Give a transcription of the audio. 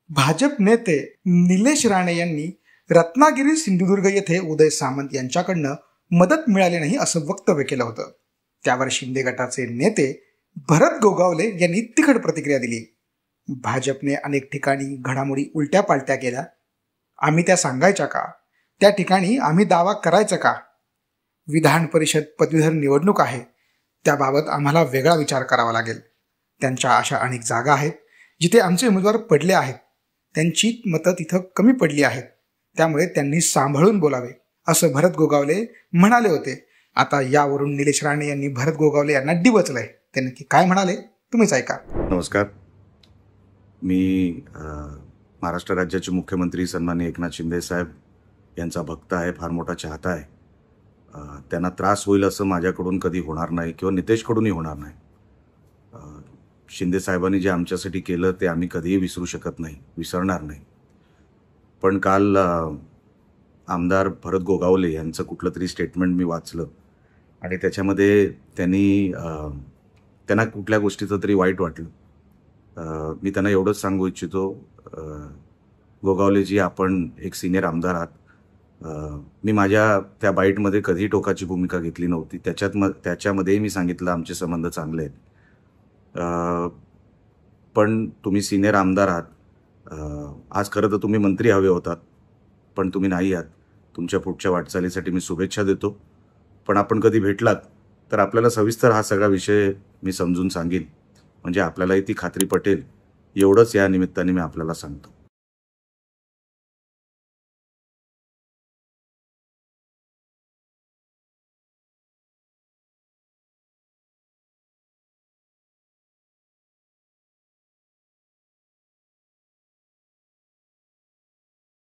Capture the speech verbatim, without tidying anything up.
भाजप नेते निलेश राणे यांनी रत्नागिरी सिंधुदुर्ग येथे उदय सामंत यांच्याकडनं मदत मिळाली नाही असं वक्तव्य केलं होतं. त्यावर शिंदे गटाचे नेते भरत गोगावले यांनी तिखट प्रतिक्रिया दिली. भाजपने अनेक ठिकाणी घडामोडी उलट्या पालट्या केल्या. आम्ही त्या सांगायच्या का? त्या ठिकाणी आम्ही दावा करायचा का? विधान परिषद पदवीधर निवडणूक आहे, त्याबाबत आम्हाला वेगळा विचार करावा लागेल. त्यांच्या अशा अनेक जागा आहेत जिथे आमचे उमेदवार पडले आहेत. त्यांची मतं तिथं कमी पडली आहेत, त्यामुळे त्यांनी सांभाळून बोलावे असं भरत गोगावले म्हणाले होते. आता यावरून निलेश राणे यांनी भरत गोगावले यांना डिवचलंय. ते नक्की काय म्हणाले तुम्हीच ऐका. नमस्कार, मी महाराष्ट्र राज्याचे मुख्यमंत्री सन्माननीय एकनाथ शिंदे साहेब यांचा भक्त आहे, फार मोठा चाहता आहे. त्यांना त्रास होईल असं माझ्याकडून कधी होणार नाही किंवा नितेशकडूनही होणार नाही. शिंदे साहेबांनी जे आमच्यासाठी केलं ते आम्ही कधीही विसरू शकत नाही, विसरणार नाही. पण काल आमदार भरत गोगावले यांचं कुठलं तरी स्टेटमेंट मी वाचलं आणि त्याच्यामध्ये त्यांनी त्यांना कुठल्या गोष्टीचं तरी वाईट वाटलं. मी त्यांना एवढंच सांगू इच्छितो, गोगावलेजी आपण एक सिनियर आमदार आहात. मी माझ्या त्या बाईटमध्ये कधी टोकाची भूमिका घेतली नव्हती. त्याच्यात म त्याच्यामध्येही मी सांगितलं आमचे संबंध चांगले आहेत. पण तुम्ही सिनियर आमदार आहात. आज खरं तर तुम्ही मंत्री हवे होतात, पण तुम्ही नाही आहात. तुमच्या पुढच्या वाटचालीसाठी मी शुभेच्छा देतो. पण आपण कधी भेटलात तर आपल्याला सविस्तर हा सगळा विषय मी समजून सांगेन, म्हणजे आपल्यालाही ती खात्री पटेल. एवढंच या निमित्ताने मी आपल्याला सांगतो.